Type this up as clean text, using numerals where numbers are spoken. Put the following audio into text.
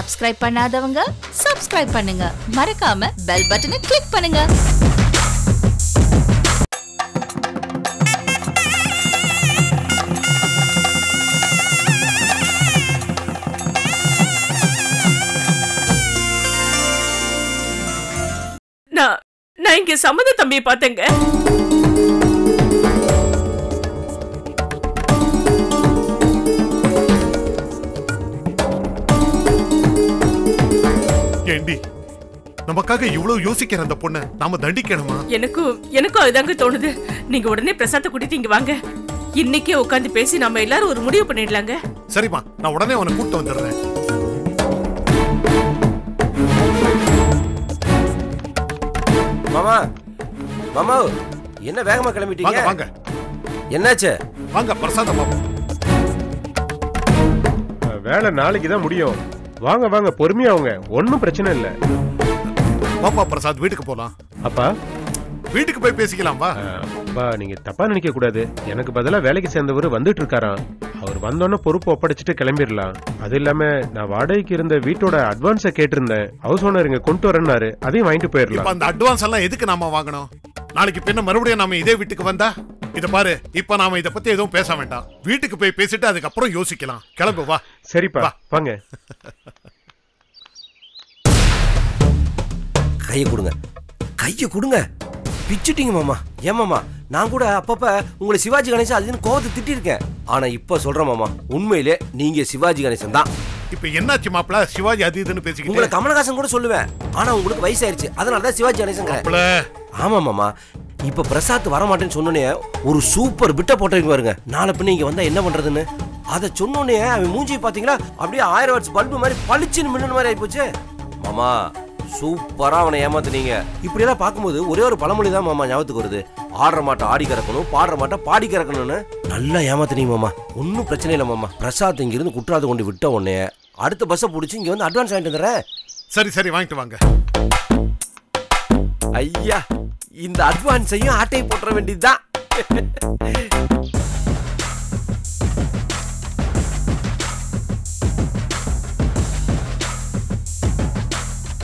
Subscribe பண்ணாதவங்க subscribe பண்ணுங்க. மறக்காம பெல் பட்டனை கிளிக் பண்ணுங்க. நான் இங்க சம்மத தம்பியை பார்த்தேங்க. ஏண்டி நமக்காக இவ்வளவு யோசிக்கிற அந்த பொண்ணை நாம தண்டிக்கணுமா? எனக்கும் அதுதாங்க தோணுது. நீங்க உடனே பிரசாத்தை கூட்டிட்டு இங்க வாங்க. இன்னைக்கே உட்காந்து பேசி நாம எல்லாரும் ஒரு முடிவு பண்ணிடலாங்க. சரிமா, நான் உடனே அவனை கூட்டு வந்துடுறேன். மாமா மாமா என்ன வேகமா கிளம்பிட்டீங்க? வாங்க. என்னாச்சு? வாங்க பிரசாத பாபு. வேலை நாளைக்கு தான் முடியும். வாங்க வாங்க பொறுமையா வாங்க, ஒன்னும் பிரச்சனை இல்ல. பாப்பா பிரசாத், வீட்டுக்கு போலாம். அப்பா வீட்டுக்கு போய் பேசிக்கலாம் வா. அப்பா நீங்க தப்பா நினைக்க கூடாது. எனக்கு பதிலா வேலைக்கு சேர்ந்தவர் வந்துட்டு இருக்காராம். அவர் வந்தோன்னு பொறுப்பு ஒப்படைச்சிட்டு கிளம்பிடலாம். அது இல்லாம நான் வாடகைக்கு இருந்த வீட்டோட அட்வான்ஸ கேட்டிருந்தேன். ஹவுஸ் ஓனர் இங்க கொண்டு வரேன்னாரு. அதையும் வாங்கிட்டு போயிடலாம். அந்த அட்வான்ஸ் எல்லாம் எதுக்கு நாம வாங்கணும்? நாளைக்கு பின்ன மறுபடியும் நாம இதே வீட்டுக்கு வந்தா இத பாரு, இப்ப நாம இத பத்தி எதுவும் பேச வேண்டாம். வீட்டுக்கு போய் பேசிட்டு அதுக்கப்புறம் யோசிக்கலாம். கிளம்பு வா. சரிப்பா வாங்க. கையை கொடுங்க, கையை கொடுங்க. பிச்சுட்டீங்க மாமா. ஏன் மாமா, நான் கூட அப்பப்ப உங்களை சிவாஜி கணேசன் அதுன்னு கோவத்தை திட்டிருக்கேன். ஆனா இப்ப சொல்றேன் மாமா, உண்மையிலே நீங்க சிவாஜி கணேசன் தான். இப்ப என்னாச்சு மாப்பிள? சிவாஜி அது இதுன்னு பேசிக்கிட்டு உங்களை கமலஹாசன் கூட சொல்லுவேன். ஆனா உங்களுக்கு வயசாயிருச்சு, அதனாலதான் சிவாஜி கணேசன். ஆமா மாமா, இப்ப பிரசாத் வரமாட்டேன்னு சொன்னோன்னே ஒரு சூப்பர் பிட்ட போட்டிருக்கு பாருங்க. நாளை பின்ன இங்க வந்தா என்ன பண்றதுன்னு அதை சொன்னோன்னே அவன் மூஞ்சி பாத்தீங்களா அப்படியே 1000 வாட்ஸ் பல்பு மாதிரி பளிச்சுன்னு மின்னல் மாதிரி ஆயிப்போச்சு. மாமா சூப்பரா அவனை ஏமாத்துனீங்க. இப்படி எல்லாம் பார்க்கும்போது ஒரே ஒரு பழமொழி தான் மாமா ஞாபகத்துக்கு வருது. ஆடுற மாட்டை ஆடி கறக்கணும், பாடுற மாட்டை பாடி கறக்கணும்னு. நல்லா ஏமாத்துனீங்க மாமா. ஒன்னும் பிரச்சனை இல்லை மாமா. பிரசாத் இங்க இருந்து குற்றாலத்தை கொண்டு விட்ட உடனே அடுத்த பஸ்ஸை பிடிச்சி இங்க வந்து அட்வான்ஸ் வாங்கிட்டு வந்துடுறேன். சரி சரி வாங்கிட்டு வாங்க. ஐயா, இந்த அட்வான்ஸையும் ஆட்டையை போட்டுற வேண்டியதுதான்.